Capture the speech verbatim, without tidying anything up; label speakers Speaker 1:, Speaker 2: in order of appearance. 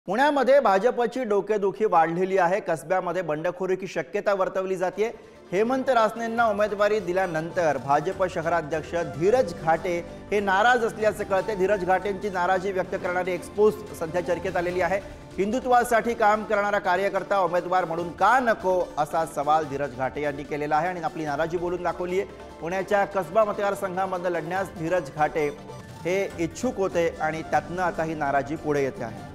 Speaker 1: पुण्यामध्ये भाजपची डोकेदुखी वाढलेली आहे। कसब्यामध्ये बंडखोरीची शक्यता वर्तवली जाते। हेमंत रासनेंना उमेदवारी दिल्यानंतर भाजप शहराध्यक्ष धीरज घाटे हे नाराज असल्याचे कळते। धीरज घाटेंची नाराजी व्यक्त करणारी एक्सपोज सध्या चर्चेत आलेली आहे। हिंदुत्वासाठी काम करणारा कार्यकर्ता उमेदवार म्हणून का नको असा सवाल धीरज घाटे यांनी केलेला आहे आणि आपली नाराजी बोलून दाखवली आहे। पुण्याच्या कसबा मतदारसंघामध्ये लढण्यास धीरज घाटे हे इच्छुक होते आणि त्यातनं आता ही नाराजी पुढे येते आहे।